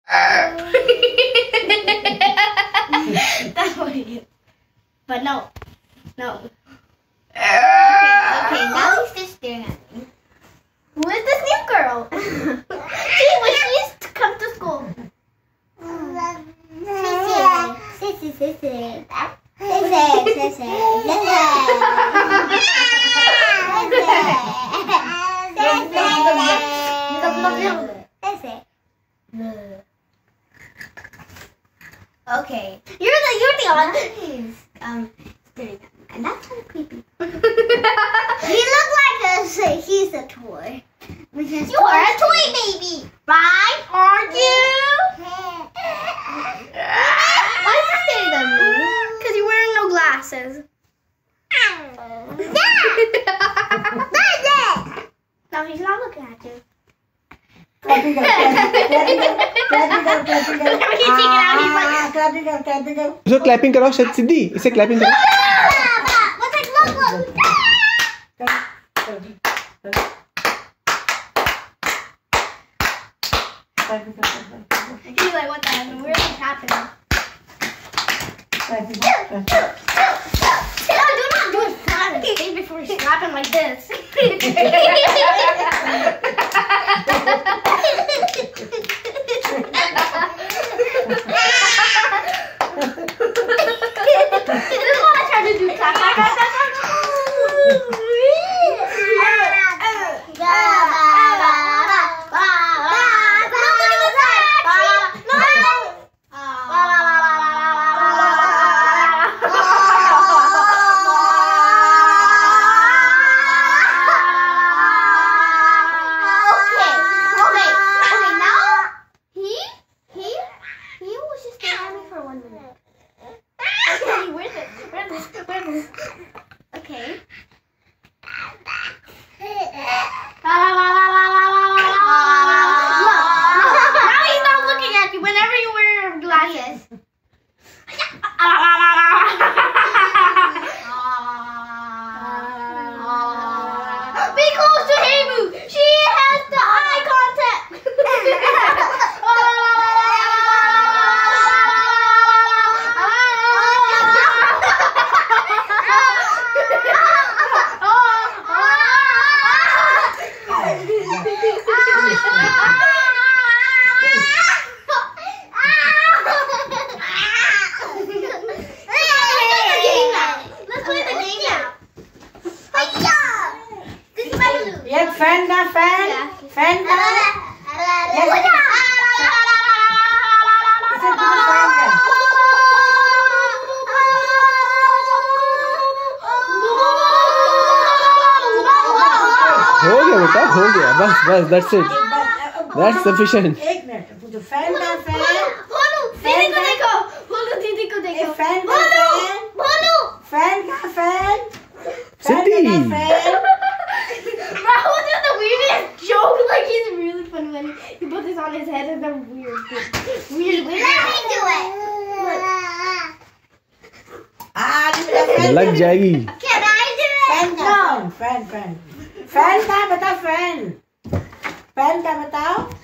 That's what he is. But no. Okay, now he's just staring at me. Who is this new girl? She used to come to school. Sissy. Okay, you're the one who's staring at me, and that's kind of creepy. He looks like he's a toy. You are a toy baby, right? Aren't you? Why is he staring at me? Because you're wearing no glasses. No, he's not looking at you. इसको clapping कराओ सिद्धि इसे clapping कराओ He's like, what the hell? Where is this happening? Do not do it fast before you slap him like this. This is what I tried to do. Okay. Now he's not looking at you whenever you wear glasses. Be close to Hamu. She has the eye contact. हो गया बस that's it, that's sufficient. एक मिनट fan दीदी को देखो fan Rahul did the weirdest joke, like he's really funny when he put this on his head and then weird. Let me do it. लग जाएगी. Can I do it? Fan का बताओ fan का बताओ